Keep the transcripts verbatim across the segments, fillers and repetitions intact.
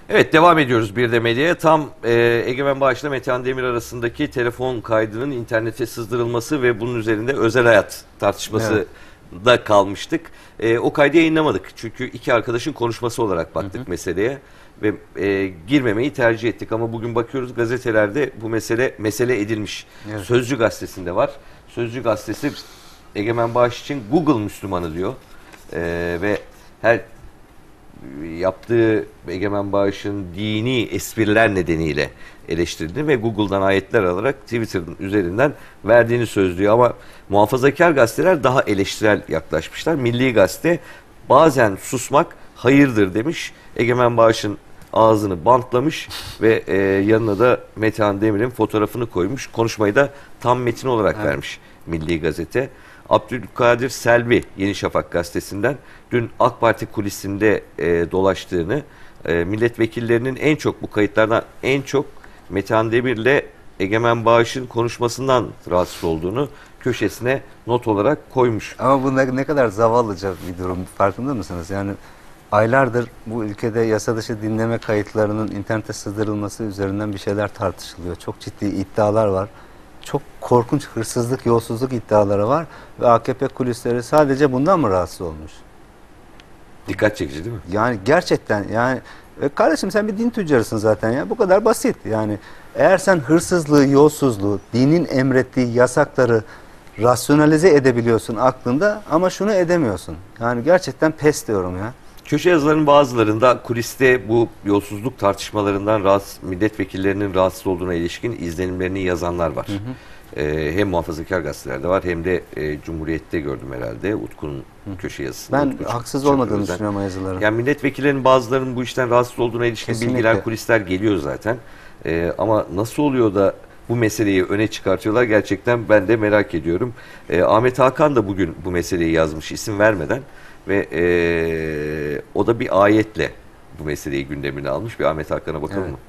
Evet, devam ediyoruz Bir de Medya'ya. Tam e, Egemen Bağış'la Metehan Demir arasındaki telefon kaydının internete sızdırılması ve bunun üzerinde özel hayat tartışması evet. da kalmıştık. E, o kaydı yayınlamadık. Çünkü iki arkadaşın konuşması olarak baktık hı hı. meseleye ve e, girmemeyi tercih ettik. Ama bugün bakıyoruz gazetelerde bu mesele mesele edilmiş. Evet. Sözcü gazetesinde var. Sözcü gazetesi Egemen Bağış için Google Müslümanı diyor. E, ve her yaptığı Egemen Bağış'ın dini espriler nedeniyle eleştirildi ve Google'dan ayetler alarak Twitter'ın üzerinden verdiğini sözlüyor. Ama muhafazakar gazeteler daha eleştirel yaklaşmışlar. Milli Gazete bazen susmak hayırdır demiş. Egemen Bağış'ın ağzını bantlamış ve e, yanına da Metehan Demir'in fotoğrafını koymuş. Konuşmayı da tam metin olarak evet. vermiş Milli Gazete. Abdülkadir Selvi Yeni Şafak gazetesinden dün AK Parti kulisinde e, dolaştığını, e, milletvekillerinin en çok bu kayıtlardan en çok Metehan Demir'le Egemen Bağış'ın konuşmasından rahatsız olduğunu köşesine not olarak koymuş. Ama bu ne, ne kadar zavallıca bir durum, farkında mısınız? Yani aylardır bu ülkede yasa dışı dinleme kayıtlarının internete sızdırılması üzerinden bir şeyler tartışılıyor. Çok ciddi iddialar var. Çok korkunç hırsızlık, yolsuzluk iddiaları var ve A K P kulisleri sadece bundan mı rahatsız olmuş? Dikkat çekici değil mi? Yani gerçekten yani e kardeşim sen bir din tüccarısın zaten ya, bu kadar basit. Yani eğer sen hırsızlığı, yolsuzluğu, dinin emrettiği yasakları rasyonalize edebiliyorsun aklında ama şunu edemiyorsun. Yani gerçekten pes diyorum ya. Köşe yazılarının bazılarında kuliste bu yolsuzluk tartışmalarından rahatsız, milletvekillerinin rahatsız olduğuna ilişkin izlenimlerini yazanlar var. Hı hı. Ee, hem muhafazakar gazetelerde var hem de e, Cumhuriyet'te gördüm herhalde Utku'nun köşe yazısında. Ben Utku haksız olmadığını düşünüyorum o yazıların. Yani milletvekillerinin bazılarının bu işten rahatsız olduğuna ilişkin kesinlikle bilgiler, kulisler geliyor zaten. Ee, ama nasıl oluyor da bu meseleyi öne çıkartıyorlar gerçekten ben de merak ediyorum. Ee, Ahmet Hakan da bugün bu meseleyi yazmış isim vermeden. Ve ee, o da bir ayetle bu meseleyi gündemine almış. Bir Ahmet Hakan'a bakalım evet. mı?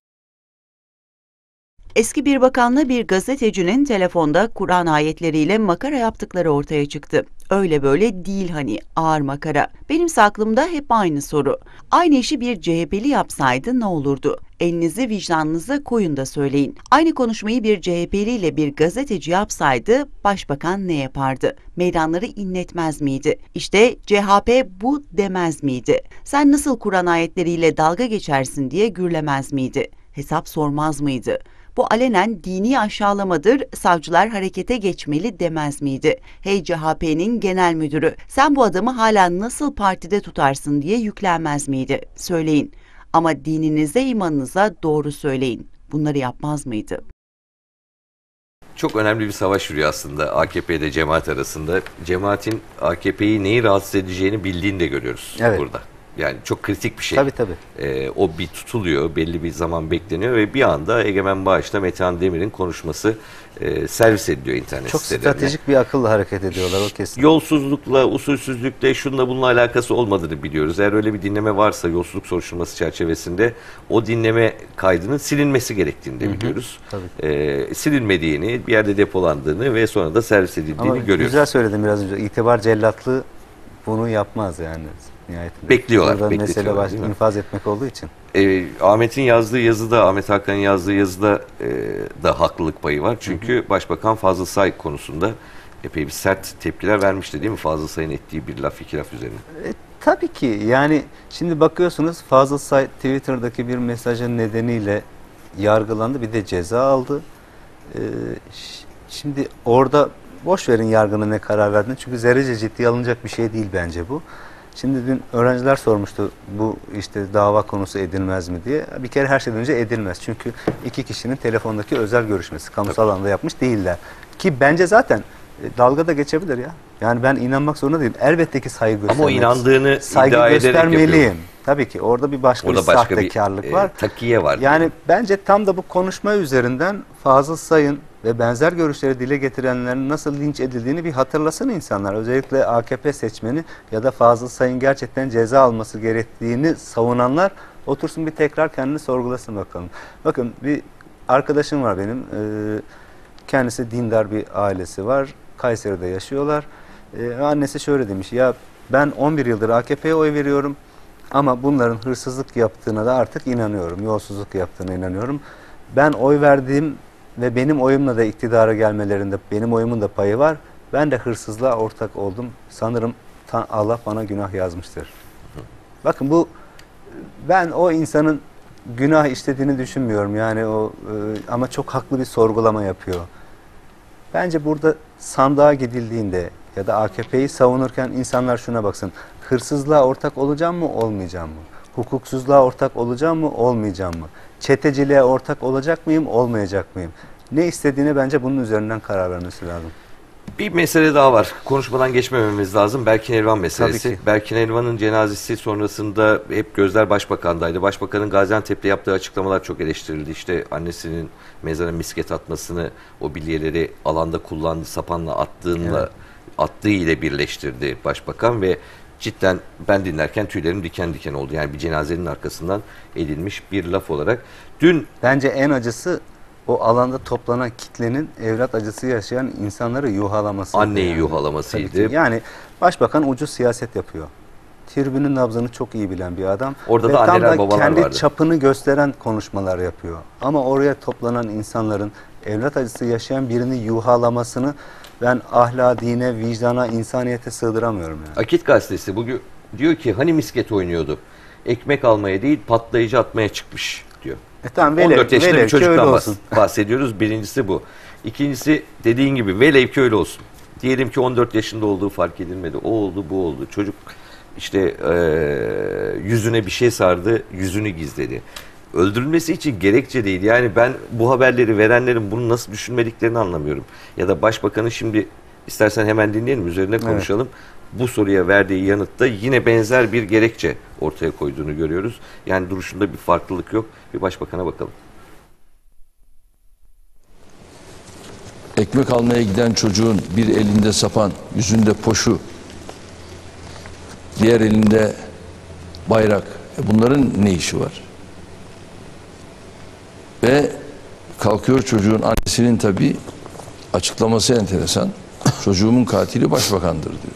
Eski bir bakanla bir gazetecinin telefonda Kur'an ayetleriyle makara yaptıkları ortaya çıktı. Öyle böyle değil hani ağır makara. Benimse aklımda hep aynı soru. Aynı işi bir C H P'li yapsaydı ne olurdu? Elinizi vicdanınıza koyun da söyleyin. Aynı konuşmayı bir C H P'li ile bir gazeteci yapsaydı başbakan ne yapardı? Meydanları inletmez miydi? İşte C H P bu demez miydi? Sen nasıl Kur'an ayetleriyle dalga geçersin diye gürlemez miydi? Hesap sormaz mıydı? Bu alenen dini aşağılamadır, savcılar harekete geçmeli demez miydi? Hey C H P'nin genel müdürü, sen bu adamı hala nasıl partide tutarsın diye yüklenmez miydi? Söyleyin. Ama dininize, imanınıza doğru söyleyin. Bunları yapmaz mıydı? Çok önemli bir savaş yürüyor aslında A K P ile cemaat arasında. Cemaatin A K P'yi neyi rahatsız edeceğini bildiğini de görüyoruz evet. burada. Yani çok kritik bir şey. Tabii tabii. Ee, o bir tutuluyor, belli bir zaman bekleniyor ve bir anda Egemen Bağış'la Metehan Demir'in konuşması e, servis ediliyor internet çok sitelerine. Çok stratejik bir akılla hareket ediyorlar o kesin. Yolsuzlukla, usulsüzlükle, şunla bununla alakası olmadığını biliyoruz. Eğer öyle bir dinleme varsa yolsuzluk soruşturması çerçevesinde o dinleme kaydının silinmesi gerektiğini de hı hı. biliyoruz. Tabii. Ee, silinmediğini, bir yerde depolandığını ve sonra da servis edildiğini ama görüyoruz. Güzel söyledim biraz önce. İtibar cellatlığı bunu yapmaz yani. Nihayetinde. Bekliyorlar. Mesele baş, infaz etmek olduğu için. Ee, Ahmet'in yazdığı yazıda, Ahmet Hakan'ın yazdığı yazıda e, da haklılık payı var. Çünkü hı hı. Başbakan Fazıl Say konusunda epey bir sert tepkiler vermişti değil mi? Fazıl Say'ın ettiği bir laf iki laf üzerine. E, tabii ki. Yani şimdi bakıyorsunuz Fazıl Say Twitter'daki bir mesajın nedeniyle yargılandı. Bir de ceza aldı. E, şimdi orada boş verin yargının ne karar verdiğini. Çünkü zerrece ciddiye alınacak bir şey değil bence bu. Şimdi dün öğrenciler sormuştu bu işte dava konusu edilmez mi diye. Bir kere her şeyden önce edilmez. Çünkü iki kişinin telefondaki özel görüşmesi kamusal alanda yapmış değiller. Ki bence zaten dalga da geçebilir ya. Yani ben inanmak zorunda değilim. Elbette ki saygı göstermek. Ama o inandığını saygı iddia göstermeliyim. Tabii ki orada bir başka orada bir başka sahtekarlık bir, var. E, takiye var. Yani mi? Bence tam da bu konuşma üzerinden Fazıl Say'ın ve benzer görüşleri dile getirenlerin nasıl linç edildiğini bir hatırlasın insanlar. Özellikle A K P seçmeni ya da Fazıl Say'ın gerçekten ceza alması gerektiğini savunanlar otursun bir tekrar kendini sorgulasın bakalım. Bakın bir arkadaşım var benim. Ee, kendisi dindar bir ailesi var. Kayseri'de yaşıyorlar. Ee, annesi şöyle demiş. Ya ben on bir yıldır A K P'ye oy veriyorum. Ama bunların hırsızlık yaptığına da artık inanıyorum. Yolsuzluk yaptığına inanıyorum. Ben oy verdiğim ve benim oyumla da iktidara gelmelerinde benim oyumun da payı var. Ben de hırsızlığa ortak oldum. Sanırım Allah bana günah yazmıştır. Bakın bu, ben o insanın günah işlediğini düşünmüyorum. Yani o e, ama çok haklı bir sorgulama yapıyor. Bence burada sandığa gidildiğinde ya da A K P'yi savunurken insanlar şuna baksın. Hırsızlığa ortak olacağım mı, olmayacağım mı? Hukuksuzluğa ortak olacağım mı, olmayacağım mı? Çeteciliğe ortak olacak mıyım, olmayacak mıyım? Ne istediğine bence bunun üzerinden karar vermesi lazım. Bir mesele daha var. Konuşmadan geçmememiz lazım. Berkin Elvan meselesi. Berkin Elvan'ın cenazesi sonrasında hep gözler Başbakan'daydı. Başbakanın Gaziantep'te yaptığı açıklamalar çok eleştirildi. İşte annesinin mezara misket atmasını, o bilyeleri alanda kullandı, sapanla attığınla, evet. attığı ile birleştirdi Başbakan ve cidden ben dinlerken tüylerim diken diken oldu. Yani bir cenazenin arkasından edilmiş bir laf olarak. Dün bence en acısı o alanda toplanan kitlenin evlat acısı yaşayan insanları yuhalaması. Anneyi yani. yuhalamasıydı. Yani Başbakan ucuz siyaset yapıyor. Tribünün nabzını çok iyi bilen bir adam. Orada ve da anneler tam da babalar kendi vardı. çapını gösteren konuşmalar yapıyor. Ama oraya toplanan insanların evlat acısı yaşayan birini yuhalamasını ben ahla, dine, vicdana, insaniyete sığdıramıyorum. Yani. Akit gazetesi bugün diyor ki hani misket oynuyordu. Ekmek almaya değil patlayıcı atmaya çıkmış diyor. E tamam, velev, on dört yaşında velev bir çocuktan öyle bahs olsun. bahsediyoruz. Birincisi bu. İkincisi dediğin gibi velev ki öyle olsun. Diyelim ki on dört yaşında olduğu fark edilmedi. O oldu, bu oldu. Çocuk işte e, yüzüne bir şey sardı, yüzünü gizledi. Öldürülmesi için gerekçe değil. Yani ben bu haberleri verenlerin bunu nasıl düşünmediklerini anlamıyorum. Ya da Başbakan'ın şimdi istersen hemen dinleyelim, üzerine konuşalım. Evet. Bu soruya verdiği yanıtta yine benzer bir gerekçe ortaya koyduğunu görüyoruz. Yani duruşunda bir farklılık yok. Bir Başbakan'a bakalım. Ekmek almaya giden çocuğun bir elinde sapan, yüzünde poşu, diğer elinde bayrak. Bunların ne işi var? Ve kalkıyor çocuğun annesinin tabii açıklaması enteresan. Çocuğumun katili başbakandır diyor.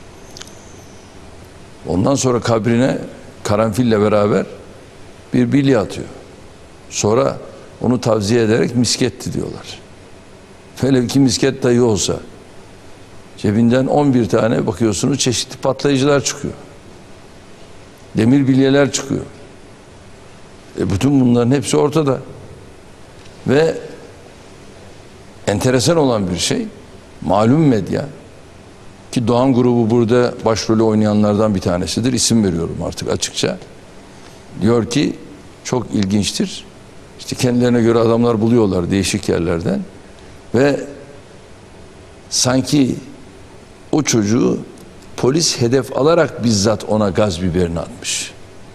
Ondan sonra kabrine karanfille beraber bir bilye atıyor. Sonra onu tavsiye ederek misketti diyorlar. Velev ki misket dahi olsa cebinden on bir tane bakıyorsunuz çeşitli patlayıcılar çıkıyor. Demir bilyeler çıkıyor. E bütün bunların hepsi ortada. Ve enteresan olan bir şey, malum medya ki Doğan grubu burada başrolü oynayanlardan bir tanesidir. İsim veriyorum artık açıkça. Diyor ki çok ilginçtir. İşte kendilerine göre adamlar buluyorlar değişik yerlerden ve sanki o çocuğu polis hedef alarak bizzat ona gaz biberini atmış.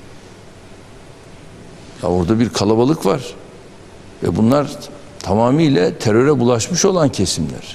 Ya orada bir kalabalık var. Ve bunlar tamamıyla teröre bulaşmış olan kesimler.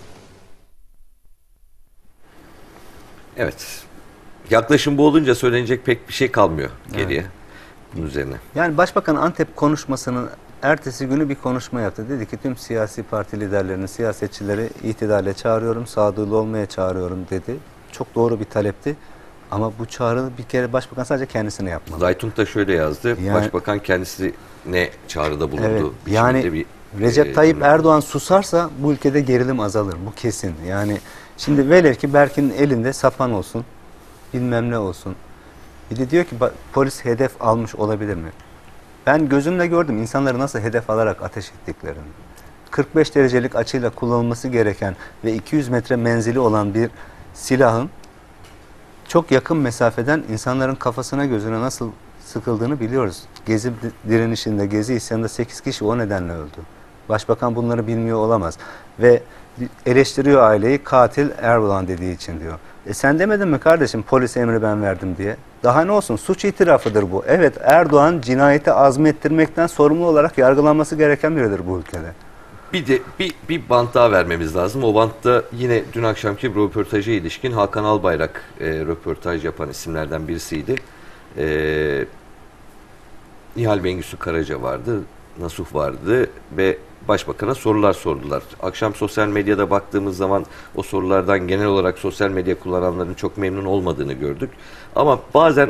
Evet. Yaklaşım bu olunca söylenecek pek bir şey kalmıyor geriye. Evet. Bunun üzerine. Yani Başbakan Antep konuşmasının ertesi günü bir konuşma yaptı. Dedi ki tüm siyasi parti liderlerini, siyasetçileri itidale çağırıyorum, sağduyulu olmaya çağırıyorum dedi. Çok doğru bir talepti. Ama bu çağrı bir kere Başbakan sadece kendisine yapmalı. Zaytun da şöyle yazdı. Yani, Başbakan kendisine çağrıda bulundu. Evet, yani bir, Recep e, Tayyip e, Erdoğan susarsa bu ülkede gerilim azalır. Bu kesin. Yani şimdi velev ki Berkin'in elinde sapan olsun, bilmem ne olsun. Bir de diyor ki polis hedef almış olabilir mi? Ben gözümle gördüm insanları nasıl hedef alarak ateş ettiklerini. kırk beş derecelik açıyla kullanılması gereken ve iki yüz metre menzili olan bir silahın çok yakın mesafeden insanların kafasına gözüne nasıl sıkıldığını biliyoruz. Gezi direnişinde, Gezi isyanında sekiz kişi o nedenle öldü. Başbakan bunları bilmiyor olamaz. Ve eleştiriyor aileyi, katil Erdoğan dediği için diyor. E sen demedin mi kardeşim polis emri ben verdim diye? Daha ne olsun, suç itirafıdır bu. Evet, Erdoğan cinayeti azmettirmekten sorumlu olarak yargılanması gereken biridir bu ülkede. Bir de bir, bir bant daha vermemiz lazım. O bantta yine dün akşamki röportaja ilişkin Hakan Albayrak e, röportaj yapan isimlerden birisiydi. E, Nihal Bengüsü Karaca vardı, Nasuh vardı ve Başbakan'a sorular sordular. Akşam sosyal medyada baktığımız zaman o sorulardan genel olarak sosyal medya kullananların çok memnun olmadığını gördük. Ama bazen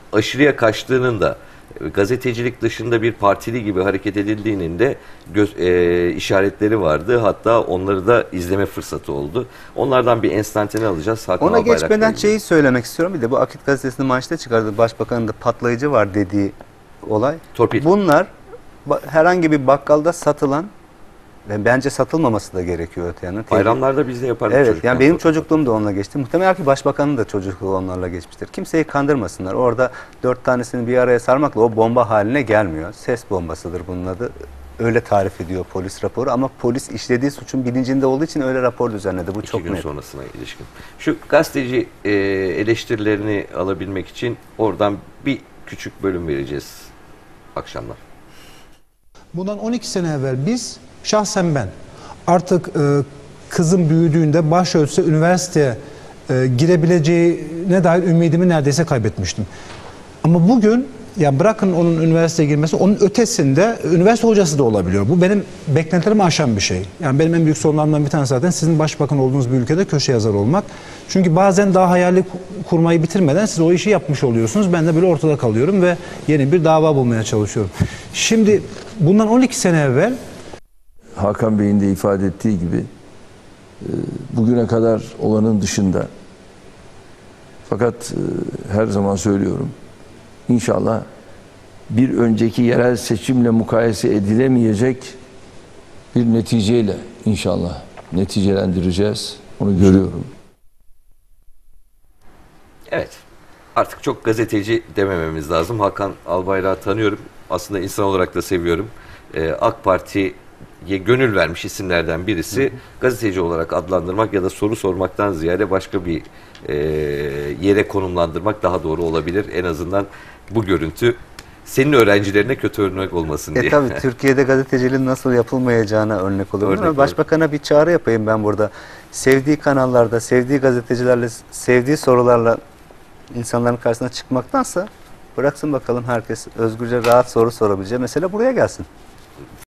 aşırıya kaçtığının da, gazetecilik dışında bir partili gibi hareket edildiğinin de göz, e, işaretleri vardı. Hatta onları da izleme fırsatı oldu. Onlardan bir enstantane alacağız. Hakan Ona Albayrak'la geçmeden ilgili. şeyi söylemek istiyorum. Bir de bu Akit Gazetesi'nin manşete çıkardığı başbakanın da patlayıcı var dediği olay. Torpil. Bunlar ba- herhangi bir bakkalda satılan ve bence satılmaması da gerekiyor öte yandan. Bayramlarda biz de yapardık. Evet, çocukken yani benim fotoğraf. çocukluğum da onunla geçti. Muhtemelen ki başbakanın da çocukluğu onlarla geçmiştir. Kimseyi kandırmasınlar. Orada dört tanesini bir araya sarmakla o bomba haline gelmiyor. Ses bombasıdır bunun adı. Öyle tarif ediyor polis raporu ama polis işlediği suçun bilincinde olduğu için öyle rapor düzenledi. Bu İki çok gün net. sonrasına ilişkin. Şu gazeteci e, eleştirilerini alabilmek için oradan bir küçük bölüm vereceğiz akşamlar. Bundan on iki sene evvel biz, şahsen ben, artık e, kızım büyüdüğünde başörtüsü üniversiteye e, girebileceğine dair ümidimi neredeyse kaybetmiştim. Ama bugün, ya bırakın onun üniversiteye girmesi, onun ötesinde üniversite hocası da olabiliyor. Bu benim beklentilerimi aşan bir şey. Yani benim en büyük sorunlarımdan bir tanesi zaten sizin başbakan olduğunuz bir ülkede köşe yazarı olmak. Çünkü bazen daha hayali kurmayı bitirmeden siz o işi yapmış oluyorsunuz. Ben de böyle ortada kalıyorum ve yeni bir dava bulmaya çalışıyorum. Şimdi bundan on iki sene evvel Hakan Bey'in de ifade ettiği gibi e, bugüne kadar olanın dışında, fakat e, her zaman söylüyorum, İnşallah bir önceki yerel seçimle mukayese edilemeyecek bir neticeyle inşallah neticelendireceğiz. Onu görüyorum. Evet. Artık çok gazeteci demememiz lazım. Hakan Albayrak'ı tanıyorum. Aslında insan olarak da seviyorum. Ee, AK Parti'ye gönül vermiş isimlerden birisi. Hı hı. Gazeteci olarak adlandırmak ya da soru sormaktan ziyade başka bir e, yere konumlandırmak daha doğru olabilir. En azından bu görüntü senin öğrencilerine kötü örnek olmasın diye. E tabii Türkiye'de gazeteciliğin nasıl yapılmayacağına örnek olur. Örnek Ama başbakana bir çağrı yapayım ben burada. Sevdiği kanallarda, sevdiği gazetecilerle, sevdiği sorularla insanların karşısına çıkmaktansa bıraksın bakalım herkes özgürce rahat soru sorabileceği. Mesela buraya gelsin.